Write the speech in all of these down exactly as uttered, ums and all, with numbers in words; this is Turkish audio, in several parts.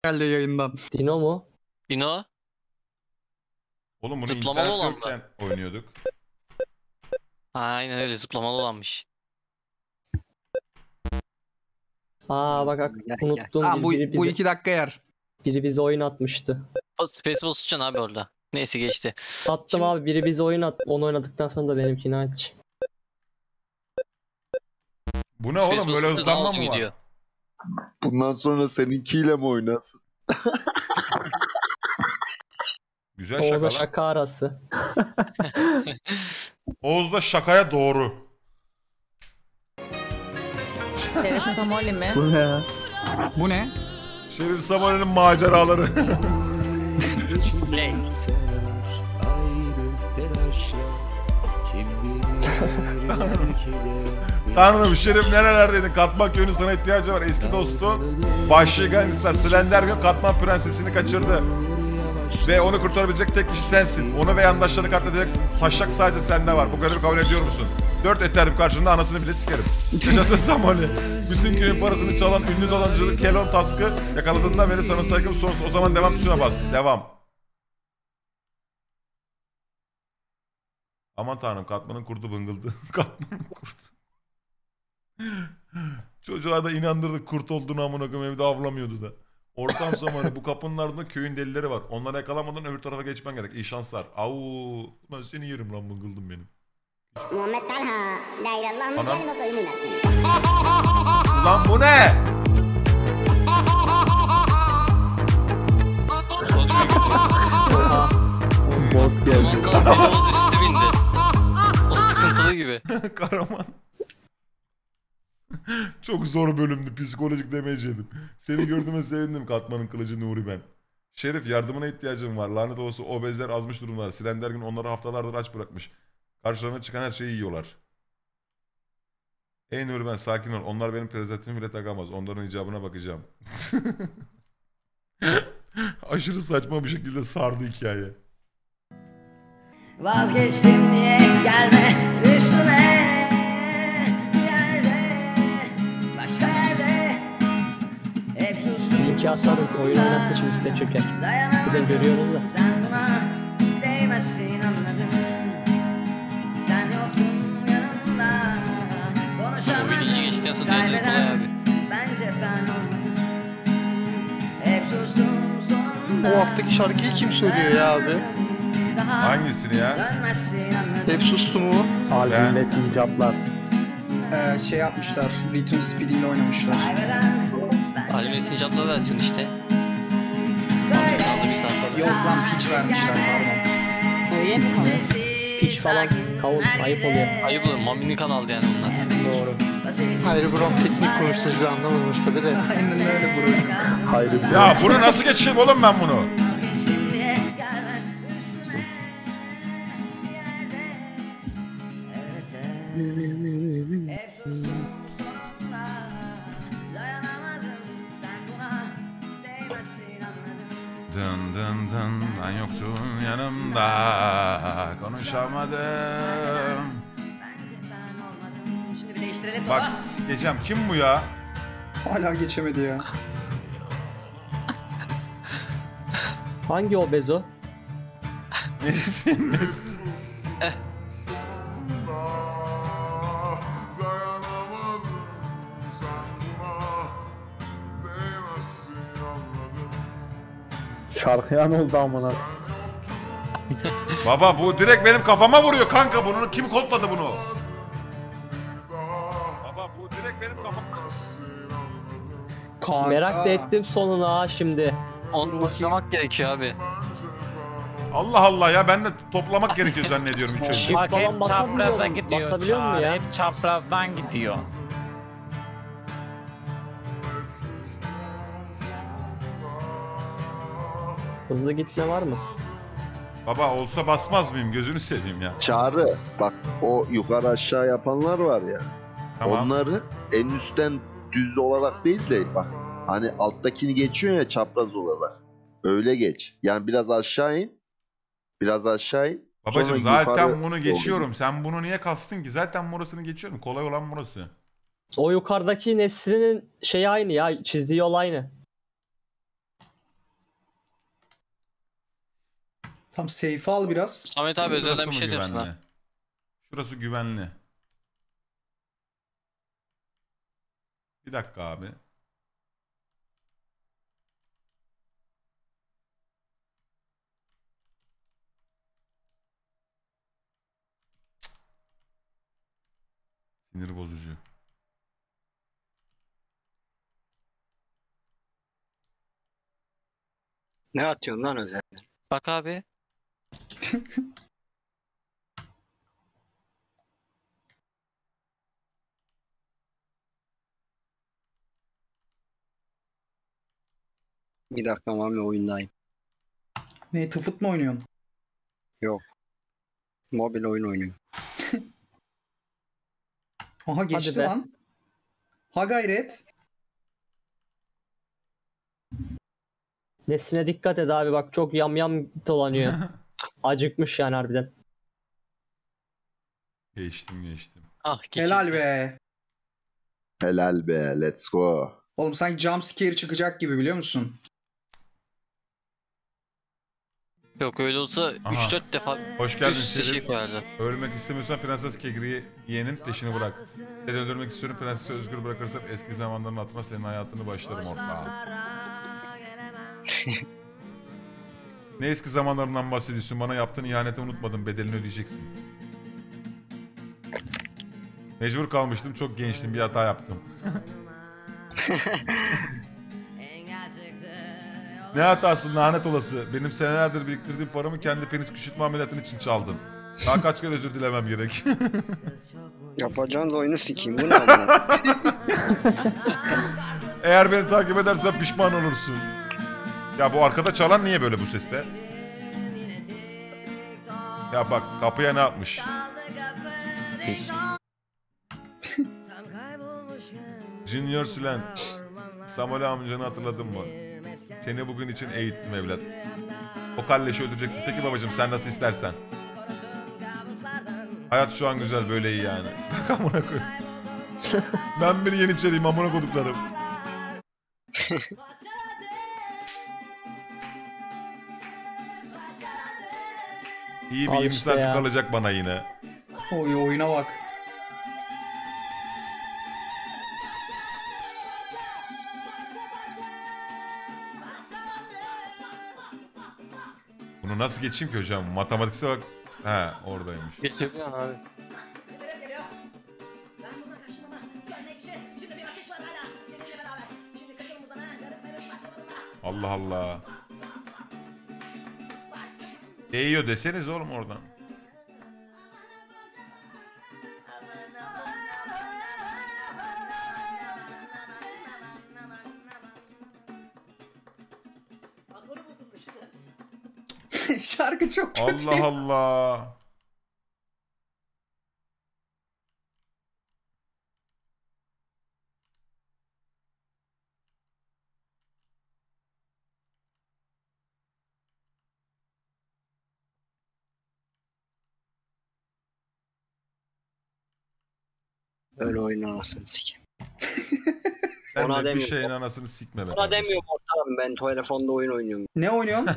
geldi yayından. Dino mu? Dino. Oğlum bunu Zıplamalı internet olan mı? yokken oynuyorduk. Aynen öyle, zıplamalı olanmış. Aa bak bak Gel, unuttum. Tamam, bu, biri, bu bize, iki dakika yer. biri bize oyun atmıştı. Space basacaksın abi orada. Neyse geçti. Attım Şimdi- abi, biri bize oyun at. Onu oynadıktan sonra da benimkini aç. Bu ne Space oğlum, böyle basınca daha hızlanma uzun mı var? gidiyor. Bundan sonra seninkiyle mi oynarsın? Güzel şaka Oğuz'a lan. şaka arası. Oğuz da şakaya doğru. Şerif Samoli mi? Bu ne ya? Bu ne? Şerif Saman'ın maceraları. Play. Tanrım, Şerif nerelerdeydin? Katman köyünün sana ihtiyacı var. Eski dostu Vahşi gelmişler. Slendergön Katman prensesini kaçırdı. Ve onu kurtarabilecek tek kişi sensin. Onu ve yandaşlarını katledecek taşak sadece sende var. Bu görevi kabul ediyor musun? Dört eterim karşında anasını bile sikerim. Yaşasın Samoli. Bütün köyün parasını çalan ünlü dolancılık Kelon Task'ı yakaladığında beri sana saygım sonsuz. O zaman devam tuşuna bas. Devam. Aman tanrım, Katman'ın kurdu bıngıldı. Katman'ın kurdu. Çocuğa da inandırdık kurt olduğunu, amına koyayım, evde avlamıyordu da. Ortam zamanı, bu kapının ardında köyün delileri var. Onları yakalamadan öbür tarafa geçmen gerek. İyi şanslar. Au, ben seni yerim lan, bıngıldım benim. Muhammed Talha, la ilallah min Anam. kelimesi uyumun. Lan bu ne? Oha. Boss geldi. Oğuz üstü bindi. O sıkıntılı gibi. Karaman. Çok zor bölümdü. Psikolojik damage yedim. Seni gördüğüme sevindim. Katman'ın kılıcı Nuri ben. Şerif, yardımına ihtiyacım var. Lanet olası obezler azmış durumda. Slendergün onları haftalardır aç bırakmış. Karşılarına çıkan her şeyi yiyorlar. Ey Nuri ben, sakin ol. Onlar benim prezervatifimi bile takamaz. Onların icabına bakacağım. Aşırı saçma bir şekilde sardı hikaye. Vazgeçtim diye gelme üstüme, bir yerde, başka yerde hep sustum. Linki atarım, oyun oynasın şimdi, site çöker. Bir de görüyoruz da. Sen buna değmezsin, anladın. Sen yoktun yanımda, konuşamadım. Oyun iyice geçtikten sonra diğerleri kolay abi. Bence ben olmadım. Hep sustum sonunda. O alttaki şarkıyı kim söylüyor ya abi? Hangisini ya? Dönmezsin, anladın. Hep sustu mu? Albüm ve sincaplar. Ee, şey yapmışlar. Rhythm Speedy ile oynamışlar. Albümün sincaplı versiyon işte. Kaldı bir saat falan. Yok lan, pitch vermişler, pardon. Öyle mi? Piç falan, kavun, ayıp oluyor. Ayıp olur. Mami'nin kanaldı yani onlar. Doğru. Hayır Buram teknik konuştu, siz anlamadınız tabi de. Aynen öyle bro. Hayır. Ya bunu nasıl geçeyim oğlum ben bunu? Dın dın dın, ben yoktun yanımda, konuşamadım. Bak geçeceğim, kim bu ya? Hala geçemedi ya. Hangi o bezo? Nesin nesin? Şarkıya ne oldu amına? Baba bu direkt benim kafama vuruyor kanka, bunu kim kodladı bunu? Baba bu direkt benim kafama. Kanka. Merak da ettim sonuna ha şimdi. Onu başlamak gerekiyor abi. Allah Allah ya, ben de toplamak gerekiyor zannediyorum üç önce. Shift Bak falan hep basabiliyor çaprazdan mu? gidiyor. Basabiliyor mu Çağrı, ya? hep çaprazdan gidiyor. Hızlı gitme var mı? Baba olsa basmaz mıyım, gözünü seveyim ya. Çağrı bak, o yukarı aşağı yapanlar var ya. Tamam. Onları en üstten düz olarak değil de bak, hani alttakini geçiyor ya çapraz olarak. Öyle geç. Yani biraz aşağı in. Biraz aşağı in. Babacım sonra zaten yukarı bunu doğru geçiyorum. Sen bunu niye kastın ki? Zaten burasını geçiyorum. Kolay olan burası. O yukarıdaki Nesrin'in şeyi aynı ya, çizdiği yol aynı. Tam safe al biraz. Samet abi Şurası özelden mı bir şey diyeceğim güvenli? sana. Şurası güvenli. Bir dakika abi. Sinir bozucu. Ne atıyorsun lan özel? Bak abi. Bir dakika Mami oyundayım. Ne tıfıt mı oynuyorsun? Yok. Mobil oyun oynuyorum. Aha geçti be. lan. Ha gayret. Nesine dikkat et abi bak çok yamyam dolanıyor. Acıkmış yani harbiden. Geçtim geçtim. Ah geçin. Helal be. Helal be. Let's go. Oğlum sanki jumpscare çıkacak gibi biliyor musun? Yok öyle olsa Aha. üç dört defa Hoş geldin üst üste şey Şerif. koyardı. Ölmek istemiyorsan Prenses Kegriye'nin peşini bırak. Seni öldürmek istiyorum. Prensesi özgür bırakırsan eski zamanların hatırına senin hayatını başlarım ortağım. Ne eski zamanlarından bahsediyorsun? Bana yaptığın ihaneti unutmadım. Bedelini ödeyeceksin. Mecbur kalmıştım. Çok gençtim. Bir hata yaptım. Ne hatası lanet olası. Benim senelerdir biriktirdiğim paramı kendi penis küçültme ameliyatın için çaldın. Daha kaç kere özür dilemem gerek. Yapacağınız oyunu sikeyim. Bu ne amına? Eğer beni takip edersen pişman olursun. Ya bu arkada çalan niye böyle bu seste? Ya bak kapıya ne yapmış? Junior Sülen. Samuel amcanı hatırladın mı? Seni bugün için eğittim evlat. O kalleşi öldüreceksin. Peki babacığım sen nasıl istersen. Hayat şu an güzel böyle iyi yani. Bak amına koydum. Ben bir yeniçeriyim amına koduklarım. İyi bir Al yirmi işte saat ya. kalacak bana yine. Oy oyuna bak. Bunu nasıl geçeyim ki hocam? Matematiksel bak. He oradaymış. Geçebiliyorsun abi. Allah Allah. Eğiyor deseniz oğlum oradan. Şarkı çok kötü. Allah Allah. Öyle oyun anasını sikeyim. Sen Ona de bir demiyorum. şeyin anasını sikme be. Ona kardeşim. demiyorum ortağım, ben telefonda oyun oynuyorum. Ne oynuyorsun?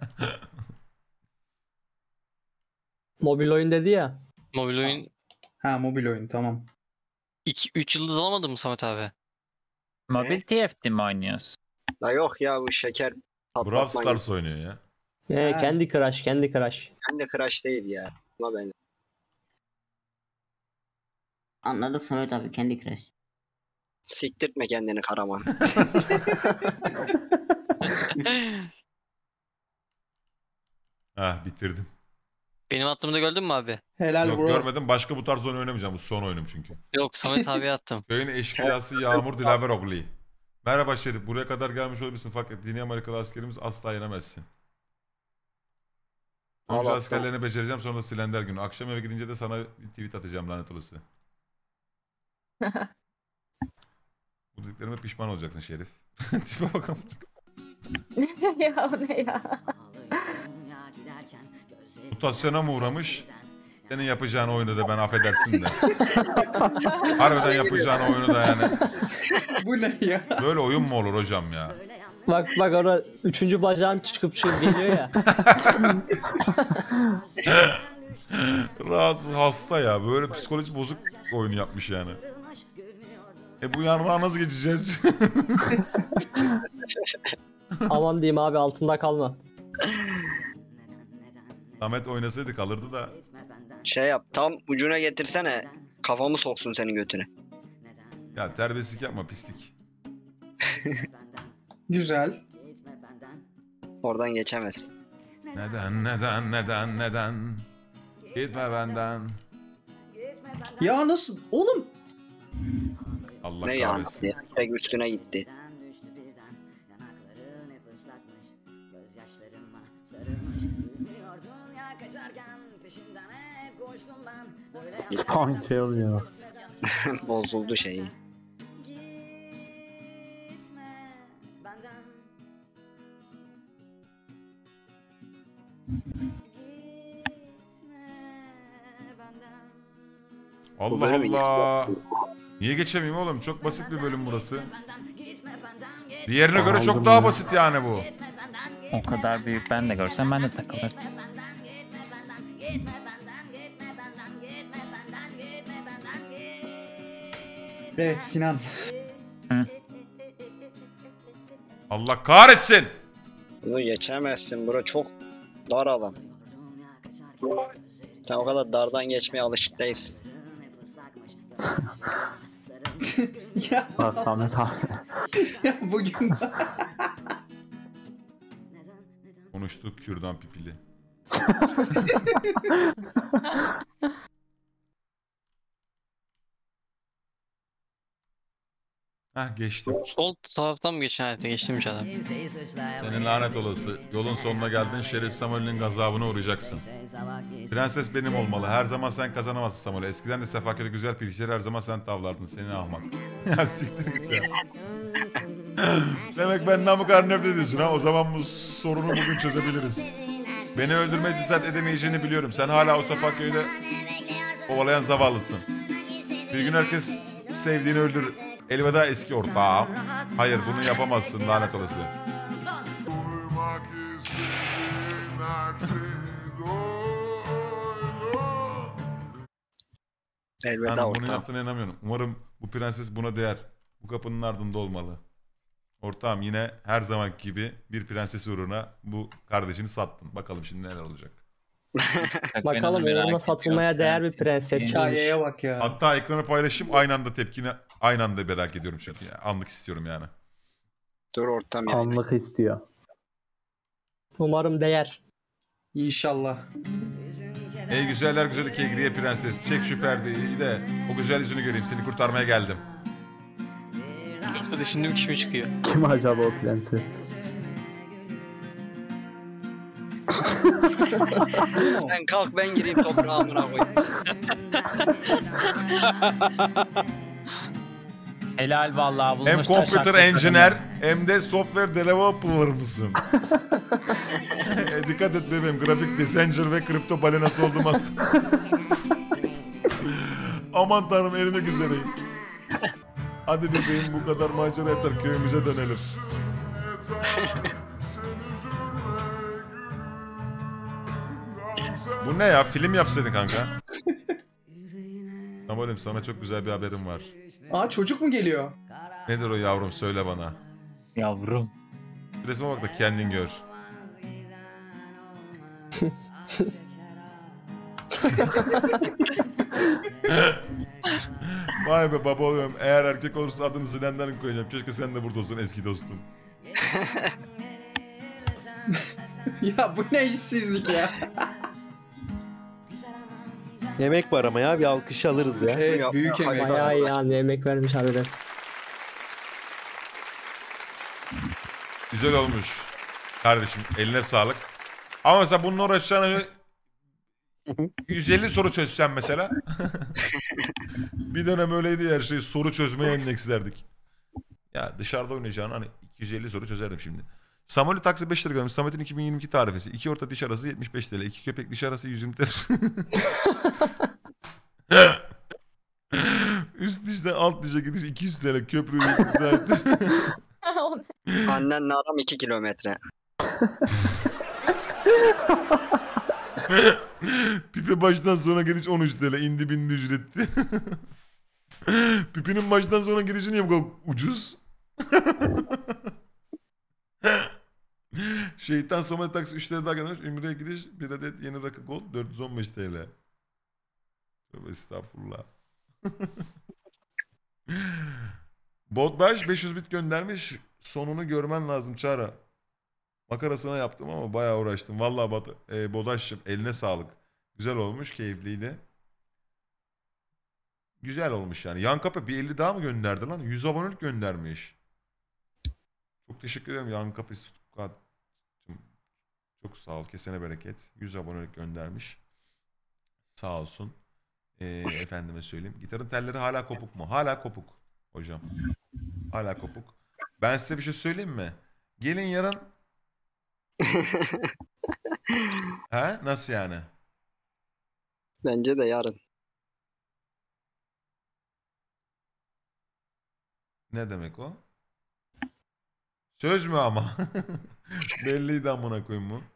Mobil oyun dedi ya. Mobil oyun Ha mobil oyun tamam. iki üç yıldız alamadın mı Samet abi? Mobil T F T mi oynuyorsun? La yok ya bu şeker Brawl patlatma gibi. Stars oynuyor ya. Ee, Ha. kendi crush kendi crush. Ben de Crash değil ya. La ben. Anladık Samet abi kendi crash. Siktirtme kendini Karaman. Heh bitirdim. Benim attığımı da gördün mü abi? Helal Yok bro. görmedim. Başka bu tarz oyun oynamayacağım. Bu son oyunum çünkü. Yok Samet abiye attım. Köyün eşkıyası Yağmur Dilaver Ogli. Merhaba Şerif. Buraya kadar gelmiş olabilirsin fakat Dini Amerikalı askerimiz asla yenemezsin. Önce Allah'tan. askerlerini becereceğim sonra da Slender günü. Akşam eve gidince de sana bir tweet atacağım lanet olası. Bu dediklerime pişman olacaksın Şerif. Tipe bakalım. Ya o ne ya? Mutasyona mı uğramış? Senin yapacağın oyunu da ben affedersin de. Harbiden yapacağın oyunu da yani. Bu ne ya? Böyle oyun mu olur hocam ya? Bak bak orada üçüncü bacağın çıkıp çıkıp geliyor ya. Rahatsız, hasta ya. Böyle psikoloji bozuk oyunu yapmış yani. E bu yanına nasıl geçeceğiz? Aman diyeyim abi, altında kalma. Samet oynasaydı kalırdı da. Şey yap, tam ucuna getirsene. Kafamı soksun senin götüne. Ya terbiyesizlik yapma, pislik. Güzel. Oradan geçemezsin. Neden neden neden neden gitme benden. Ya nasıl? Oğlum. Allah Ne yani? kahretsin. Tek üstüne gitti. Tam şey oluyor. Bozuldu şeyi. Allah bölümü Allah. Niye geçemeyeyim oğlum? Çok basit bir bölüm burası. Diğerine göre çok daha basit yani bu. O kadar büyük ben de görsem ben de takılırdım. Evet Sinan. Allah kahretsin. Bunu geçemezsin. Bura çok dar alan. Sen o kadar dardan geçmeye alışık değilsin. ya, Bak Samet abi. ya bugün Konuştuk kürdan pipili. Heh geçtim. Sol taraftan mı geçen hayata geçtim hiç adam? Senin lanet olası. Yolun sonuna geldin, Şerif Samuel'in gazabına uğrayacaksın. Prenses benim olmalı. Her zaman sen kazanamazsın Samuel. Eskiden de Sefaket'e güzel pilişleri her zaman sen tavlardın. Seni ahmak. Ya siktir git ya. Demek benden bu kadar nefret ediyorsun ha. O zaman bu sorunu bugün çözebiliriz. Beni öldürmeye cesaret edemeyeceğini biliyorum. Sen hala o Sefaket'de kovalayan zavallısın. Bir gün herkes sevdiğini öldürür. Elveda eski ortağım. Hayır bunu yapamazsın lanet olası. Elveda Ben bunu ortağım. yaptığına inanmıyorum. Umarım bu prenses buna değer. Bu kapının ardında olmalı. Ortağım yine her zamanki gibi bir prenses uğruna bu kardeşini sattın. Bakalım şimdi neler olacak. Bakalım uğruna satılmaya değer bir prenses. hikayeye bak ya. Hatta ekranı paylaşayım, aynı anda tepkini aynı anda merak ediyorum çünkü. Ya. Anlık istiyorum yani. Dur ortam yani. Anlık istiyor. Umarım değer. İnşallah. Ey güzeller güzeli Kegriye prenses. Çek şu perdeyi de o güzel yüzünü göreyim. Seni kurtarmaya geldim. Yoksa düşündüğüm kişi mi çıkıyor? Kim acaba o prenses? Sen kalk ben gireyim toprağımına koyayım. Helal vallahi bulmuş. Hem computer engineer hem de software developer mısın? e, dikkat et bebeğim. Grafik designer ve kripto balenası oldum aslında. Aman tanrım erimek üzereyim. Hadi bebeğim bu kadar macera yeter, köyümüze dönelim. Bu ne ya? Film yapsaydın kanka. Samuel'im sana çok güzel bir haberim var. Aa çocuk mu geliyor? Nedir o yavrum söyle bana. Yavrum. Resme bak da kendin gör. Vay be baba oğlum. Eğer erkek olursa adını Zinender'in koyacağım. Keşke sen de burada olsun eski dostum. ya bu ne işsizlik ya. Yemek var ama ya bir alkış alırız ya. Evet büyük emek. Bayağı iyi yani, emek vermiş harbiden. Güzel olmuş. Kardeşim eline sağlık. Ama mesela bununla uğraşacağını yüz elli soru çözsen mesela. Bir dönem öyleydi ya, her şeyi soru çözmeye endekslerdik. Ya dışarıda oynayacağını hani iki yüz elli soru çözerdim şimdi. Samuel'i taksi beş lira görmüş. Samet'in iki bin yirmi iki tarifesi. İki orta diş arası yetmiş beş TL. İki köpek diş arası yüz yirmi TL. Üst dişten alt dişe gidiş iki yüz TL. Köprü ücreti. O ne? Annenle aram iki kilometre. Pipe baştan sona gidiş on üç T L. İndi bindi ücretti. Pipi'nin baştan sona gidişi niye bu kadar ucuz? Şeytan Somali taksi üç T L daha göndermiş. Ümre'ye gidiş bir adet yeni rakı gold dört yüz on beş T L. Tövbe estağfurullah. Botbaş beş yüz bit göndermiş. Sonunu görmen lazım Çağrı. Makarasına yaptım ama bayağı uğraştım. Vallahi Bat e, Bodaş'cığım eline sağlık. Güzel olmuş, keyifliydi. Güzel olmuş yani. Yankapı bir elli daha mı gönderdi lan? yüz abonelik göndermiş. Çok teşekkür ederim Yankapı. Çok sağ ol. Kesene bereket. yüz abonelik göndermiş. Sağ olsun. Ee, efendime söyleyeyim. Gitarın telleri hala kopuk mu? Hala kopuk hocam. Hala kopuk. Ben size bir şey söyleyeyim mi? Gelin yarın. He? Nasıl yani? Bence de yarın. Ne demek o? Söz mü ama? Belliydi amına koyayım bu.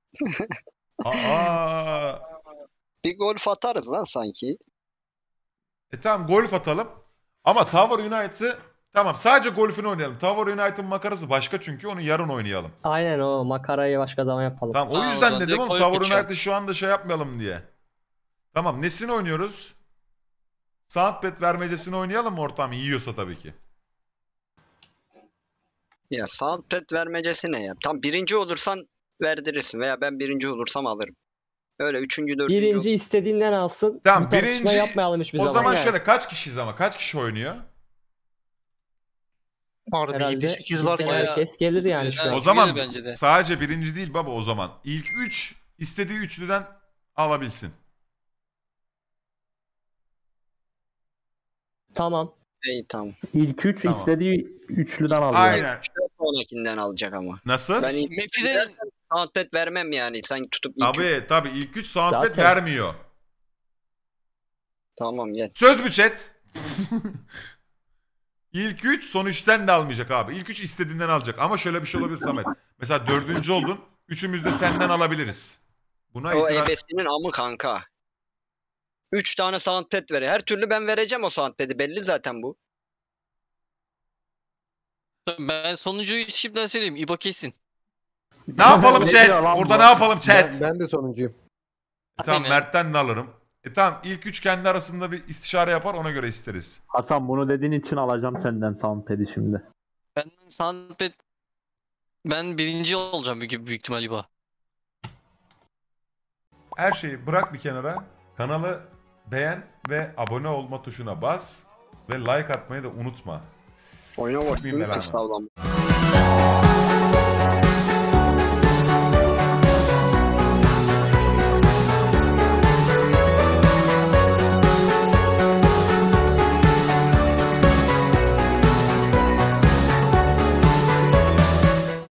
Aa! Bir golf atarız lan sanki. E tamam golf atalım. Ama Tower United'ı tamam sadece golfünü oynayalım. Tower United'ın makarası başka çünkü onu yarın oynayalım. Aynen o makarayı başka zaman yapalım. Tamam o Aa, o yüzden zaman dedim direkt oğlum golf Tower geçiyorum. United'ı şu anda şey yapmayalım diye. Tamam nesini oynuyoruz? Soundpad vermecesini oynayalım mı ortam yiyorsa tabii ki. Ya soundpad vermecesi ne ya? Tam birinci olursan verdirirsin veya ben birinci olursam alırım. Öyle üçüncü, dördüncü. Birinci istediğinden alsın. Tamam Bu tartışma birinci yapmayalım hiçbir o zaman. zaman Yani. şöyle kaç kişiyiz ama kaç kişi oynuyor? Harbi Herhalde yedi sekiz var bizden ki. herkes gelir yani şu Evet. an. O zaman gelir bence de. sadece birinci değil baba o zaman. İlk üç istediği üçlüden alabilsin. Tamam. İyi tamam. İlk üç Tamam. istediği üçlüden alıyor. Aynen. Üçten sonrakinden alacak ama. Nasıl? Ben ilk Map'de de soundpad vermem yani. Sen tutup ilk Tabii tabii ilk üç soundpad Zaten. vermiyor. Tamam gel. Söz mü chat? İlk üç son üçten de almayacak abi. İlk üç istediğinden alacak. Ama şöyle bir şey olabilir Samet. Mesela dördüncü oldun. Üçümüz de senden alabiliriz. Buna O itiraz... ebesinin amı kanka. Üç tane soundpad ver. Her türlü ben vereceğim o soundpad'i. Belli zaten bu. ben sonuncuyu şimdiden söyleyeyim. İbo kesin. Ne yapalım Ne chat? diyor lan Orada bu? ne yapalım chat? Ben, ben de sonuncuyum. E tamam Aynen. Mert'ten de alırım. E tamam ilk üç kendi arasında bir istişare yapar ona göre isteriz. Hasan bunu dediğin için alacağım senden soundpad'i şimdi. Ben soundpad ben birinci olacağım büyük, büyük ihtimal İbo. Her şeyi bırak bir kenara. Kanalı beğen ve abone olma tuşuna bas. Ve like atmayı da unutma. Oyna Sikmeyeyim bakayım. belanı. Estağfurullah.